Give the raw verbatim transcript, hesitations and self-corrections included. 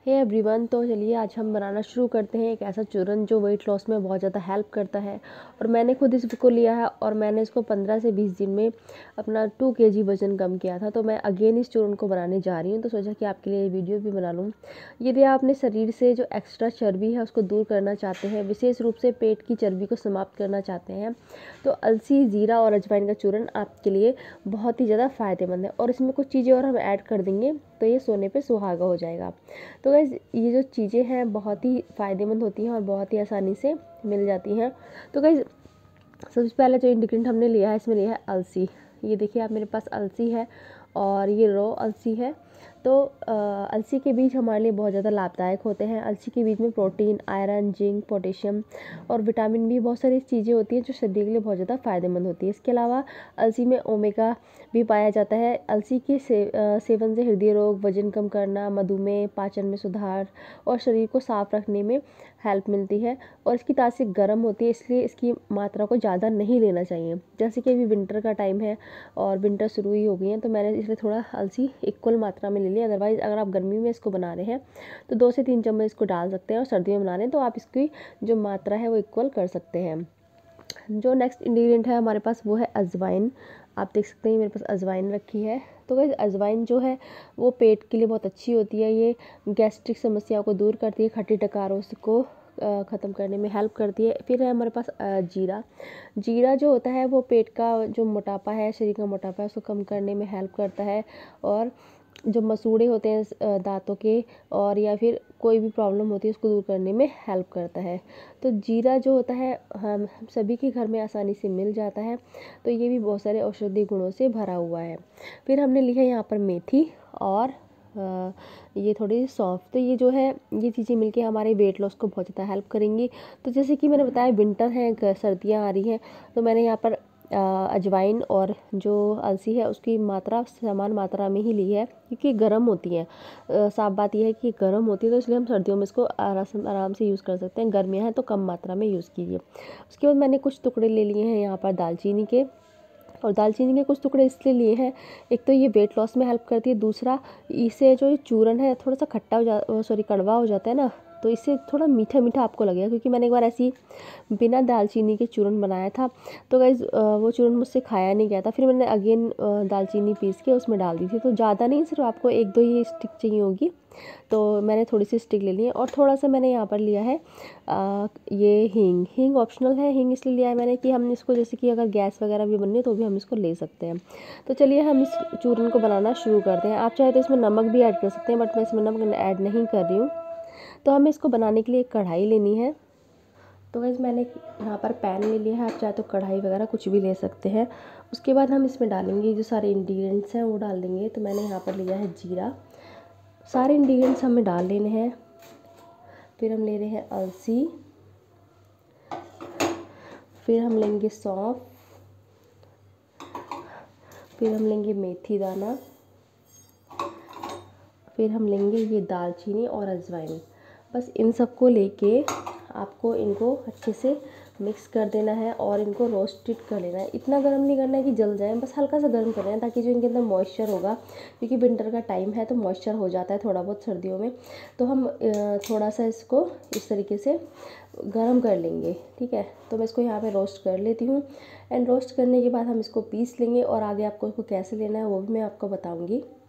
Hey everyone, तो चलिए आज हम बनाना शुरू करते हैं एक ऐसा चूरन जो वेट लॉस में बहुत ज़्यादा हेल्प करता है। और मैंने खुद इसको लिया है और मैंने इसको पंद्रह से बीस दिन में अपना टू केजी वज़न कम किया था। तो मैं अगेन इस चूरन को बनाने जा रही हूँ, तो सोचा कि आपके लिए ये वीडियो भी बना लूँ। यदि आप अपने शरीर से जो एक्स्ट्रा चर्बी है उसको दूर करना चाहते हैं, विशेष रूप से पेट की चर्बी को समाप्त करना चाहते हैं, तो अलसी, ज़ीरा और अजवाइन का चूरन आपके लिए बहुत ही ज़्यादा फ़ायदेमंद है। और इसमें कुछ चीज़ें और हम ऐड कर देंगे तो ये सोने पे सुहागा हो जाएगा। तो गाइस, ये जो चीज़ें हैं बहुत ही फ़ायदेमंद होती हैं और बहुत ही आसानी से मिल जाती हैं। तो गाइस, सबसे पहले जो इंग्रेडिएंट हमने लिया है, इसमें लिया है अलसी। ये देखिए आप, मेरे पास अलसी है और ये रॉ अलसी है। तो अलसी के बीज हमारे लिए बहुत ज़्यादा लाभदायक होते हैं। अलसी के बीज में प्रोटीन, आयरन, जिंक, पोटेशियम और विटामिन बी, बहुत सारी चीज़ें होती हैं जो शरीर के लिए बहुत ज़्यादा फ़ायदेमंद होती है। इसके अलावा अलसी में ओमेगा भी पाया जाता है। अलसी के से, सेवन से हृदय रोग, वजन कम करना, मधुमेह, पाचन में सुधार और शरीर को साफ रखने में हेल्प मिलती है। और इसकी तासीर गर्म होती है, इसलिए इसकी मात्रा को ज़्यादा नहीं लेना चाहिए। जैसे कि अभी विंटर का टाइम है और विंटर शुरू ही हो गई है, तो मैंने इसलिए थोड़ा अलसी इक्वल मात्रा में ले लिया। अदरवाइज़ अगर आप गर्मी में इसको बना रहे हैं तो दो से तीन चम्मच इसको डाल सकते हैं, और सर्दियों में बना रहे हैं तो आप इसकी जो मात्रा है वो इक्वल कर सकते हैं। जो नेक्स्ट इंग्रेडिएंट है हमारे पास वो है अजवाइन। आप देख सकते हैं मेरे पास अजवाइन रखी है। तो गाइस, अजवाइन जो है वो पेट के लिए बहुत अच्छी होती है। ये गैस्ट्रिक समस्याओं को दूर करती है, खट्टी डकारों को ख़त्म करने में हेल्प करती है। फिर है हमारे पास जीरा। जीरा जो होता है वो पेट का जो मोटापा है, शरीर का मोटापा है, उसको कम करने में हेल्प करता है। और जो मसूड़े होते हैं दांतों के और या फिर कोई भी प्रॉब्लम होती है उसको दूर करने में हेल्प करता है। तो जीरा जो होता है हम सभी के घर में आसानी से मिल जाता है, तो ये भी बहुत सारे औषधीय गुणों से भरा हुआ है। फिर हमने ली है यहाँ पर मेथी और आ, ये थोड़ी सौंफ। तो ये जो है ये चीज़ें मिलके हमारे वेट लॉस को बहुत ज़्यादा हेल्प करेंगी। तो जैसे कि मैंने बताया, विंटर है, सर्दियाँ आ रही हैं, तो मैंने यहाँ पर अजवाइन और जो अलसी है उसकी मात्रा समान मात्रा में ही ली है, क्योंकि गर्म होती है। साफ बात यह है कि गर्म होती है, तो इसलिए हम सर्दियों में इसको आराम आराम से यूज़ कर सकते हैं। गर्मियाँ हैं तो कम मात्रा में यूज़ कीजिए। उसके बाद मैंने कुछ टुकड़े ले लिए हैं यहाँ पर दालचीनी के। और दालचीनी के कुछ टुकड़े इसलिए लिए हैं, एक तो ये वेट लॉस में हेल्प करती है, दूसरा इसे जो चूरन है थोड़ा सा खट्टा हो जा सॉरी कड़वा हो जाता है ना, तो इससे थोड़ा मीठा मीठा आपको लगेगा। क्योंकि मैंने एक बार ऐसी बिना दालचीनी के चूरन बनाया था, तो गाइस वो चूरन मुझसे खाया नहीं गया था। फिर मैंने अगेन दालचीनी पीस के उसमें डाल दी थी। तो ज़्यादा नहीं, सिर्फ आपको एक दो ही स्टिक चाहिए होगी, तो मैंने थोड़ी सी स्टिक ले ली है। और थोड़ा सा मैंने यहाँ पर लिया है आ, ये हींग। हींग ऑप्शनल है, हींग इसलिए लिया है मैंने कि हम इसको, जैसे कि अगर गैस वगैरह भी बननी है तो भी हम इसको ले सकते हैं। तो चलिए हम इस चूरन को बनाना शुरू करते हैं। आप चाहे तो इसमें नमक भी ऐड कर सकते हैं, बट मैं इसमें नमक ऐड नहीं कर रही हूँ। तो हमें इसको बनाने के लिए एक कढ़ाई लेनी है। तो गाइस, मैंने यहाँ पर पैन ले लिया है, आप चाहे तो कढ़ाई वगैरह कुछ भी ले सकते हैं। उसके बाद हम इसमें डालेंगे जो सारे इंग्रेडिएंट्स हैं वो डाल देंगे। तो मैंने यहाँ पर लिया है जीरा, सारे इंग्रेडिएंट्स हमें डाल लेने हैं। फिर हम ले रहे हैं अलसी, फिर हम लेंगे सौंफ, फिर हम लेंगे मेथी दाना, फिर हम लेंगे ये दालचीनी और अजवाइन। बस इन सबको लेके आपको इनको अच्छे से मिक्स कर देना है और इनको रोस्टेड कर लेना है। इतना गर्म नहीं करना है कि जल जाए, बस हल्का सा गर्म करना है, ताकि जो इनके अंदर मॉइस्चर होगा, क्योंकि विंटर का टाइम है तो मॉइस्चर हो जाता है थोड़ा बहुत सर्दियों में, तो हम थोड़ा सा इसको इस तरीके से गर्म कर लेंगे। ठीक है, तो मैं इसको यहाँ पे रोस्ट कर लेती हूँ। एंड रोस्ट करने के बाद हम इसको पीस लेंगे, और आगे आपको इसको कैसे लेना है वो भी मैं आपको बताऊँगी।